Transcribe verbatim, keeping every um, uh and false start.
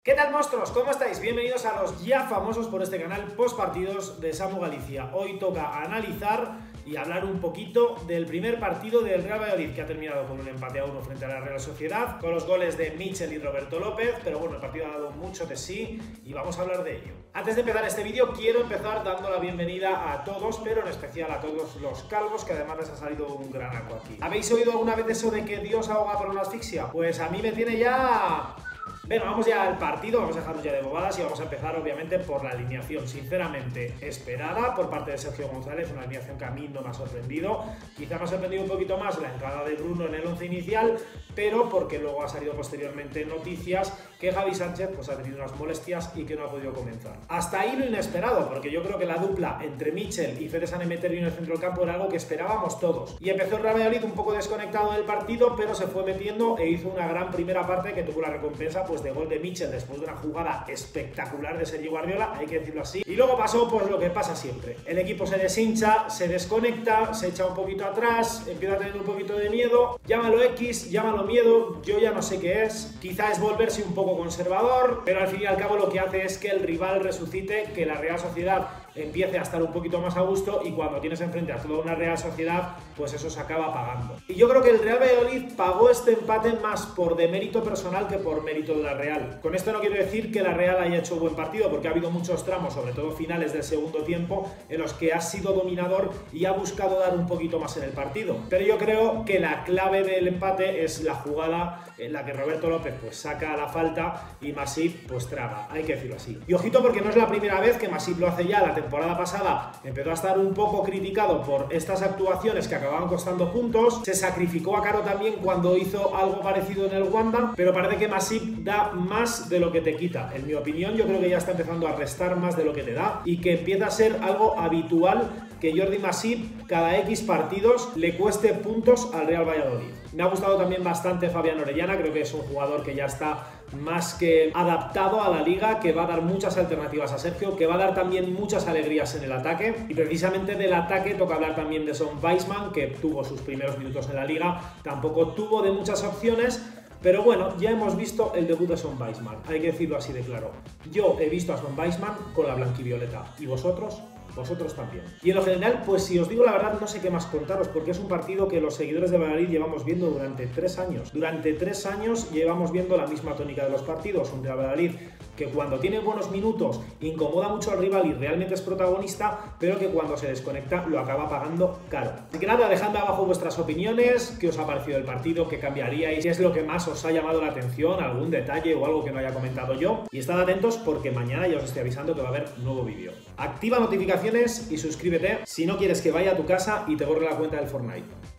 ¿Qué tal, monstruos? ¿Cómo estáis? Bienvenidos a los ya famosos por este canal postpartidos de Samu Galicia. Hoy toca analizar y hablar un poquito del primer partido del Real Valladolid, que ha terminado con un empate a uno frente a la Real Sociedad, con los goles de Mitchell y Roberto López, pero bueno, el partido ha dado mucho de sí y vamos a hablar de ello. Antes de empezar este vídeo, quiero empezar dando la bienvenida a todos, pero en especial a todos los calvos, que además les ha salido un granaco aquí. ¿Habéis oído alguna vez eso de que Dios ahoga por una asfixia? Pues a mí me tiene ya... Bueno, vamos ya al partido, vamos a dejarnos ya de bobadas y vamos a empezar obviamente por la alineación sinceramente esperada por parte de Sergio González, una alineación que a mí no me ha sorprendido. Quizá me ha sorprendido un poquito más la entrada de Bruno en el once inicial, pero porque luego ha salido posteriormente noticias que Javi Sánchez pues, ha tenido unas molestias y que no ha podido comenzar. Hasta ahí lo inesperado, porque yo creo que la dupla entre Mitchell y Fede Sanemeterio en el centro del campo era algo que esperábamos todos. Y empezó el Real Valladolid un poco desconectado del partido, pero se fue metiendo e hizo una gran primera parte que tuvo la recompensa pues, de gol de Mitchell después de una jugada espectacular de Sergi Guardiola, hay que decirlo así. Y luego pasó pues lo que pasa siempre. El equipo se deshincha, se desconecta, se echa un poquito atrás, empieza a tener un poquito de miedo. Llámalo X, llámalo miedo, yo ya no sé qué es. Quizá es volverse un poco conservador, pero al fin y al cabo lo que hace es que el rival resucite, que la Real Sociedad empiece a estar un poquito más a gusto, y cuando tienes enfrente a toda una Real Sociedad, pues eso se acaba pagando. Y yo creo que el Real Valladolid pagó este empate más por demérito personal que por mérito de la Real. Con esto no quiero decir que la Real haya hecho buen partido, porque ha habido muchos tramos, sobre todo finales del segundo tiempo, en los que ha sido dominador y ha buscado dar un poquito más en el partido. Pero yo creo que la clave del empate es la jugada en la que Roberto López pues saca la falta y Masip pues traga, hay que decirlo así. Y ojito, porque no es la primera vez que Masip lo hace. Ya la temporada pasada empezó a estar un poco criticado por estas actuaciones que acababan costando puntos. Se sacrificó a Caro también cuando hizo algo parecido en el Wanda, pero parece que Masip da más de lo que te quita. En mi opinión, yo creo que ya está empezando a restar más de lo que te da y que empieza a ser algo habitual que Jordi Masip cada X partidos le cueste puntos al Real Valladolid. Me ha gustado también bastante Fabián Orellana, creo que es un jugador que ya está más que adaptado a la liga, que va a dar muchas alternativas a Sergio, que va a dar también muchas alegrías en el ataque. Y precisamente del ataque toca hablar también de Son Weissman, que tuvo sus primeros minutos en la liga, tampoco tuvo de muchas opciones, pero bueno, ya hemos visto el debut de Son Weissman, hay que decirlo así de claro. Yo he visto a Son Weissman con la blanquivioleta, ¿y vosotros? Vosotros también. Y en lo general, pues si os digo la verdad, no sé qué más contaros, porque es un partido que los seguidores de Valladolid llevamos viendo durante tres años. Durante tres años llevamos viendo la misma tónica de los partidos, un Real Valladolid que cuando tiene buenos minutos incomoda mucho al rival y realmente es protagonista, pero que cuando se desconecta lo acaba pagando caro. Así que nada, dejadme abajo vuestras opiniones, qué os ha parecido el partido, qué cambiaríais, qué es lo que más os ha llamado la atención, algún detalle o algo que no haya comentado yo. Y estad atentos porque mañana ya os estoy avisando que va a haber nuevo vídeo. Activa notificaciones y suscríbete si no quieres que vaya a tu casa y te borre la cuenta del Fortnite.